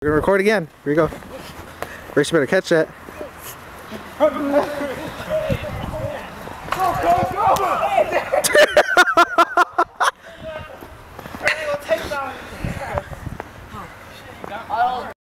We're gonna record again. Here we go. Grace, you better catch that. Go, go, go!